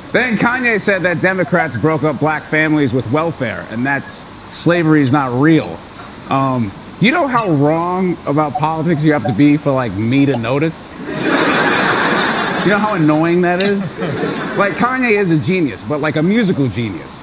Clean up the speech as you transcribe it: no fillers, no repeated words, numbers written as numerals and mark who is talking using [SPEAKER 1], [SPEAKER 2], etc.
[SPEAKER 1] Then Kanye said that Democrats broke up black families with welfare, and that's slavery is not real. You know how wrong about politics you have to be for like me to notice? You know how annoying that is? Like Kanye is a genius, but like a musical genius.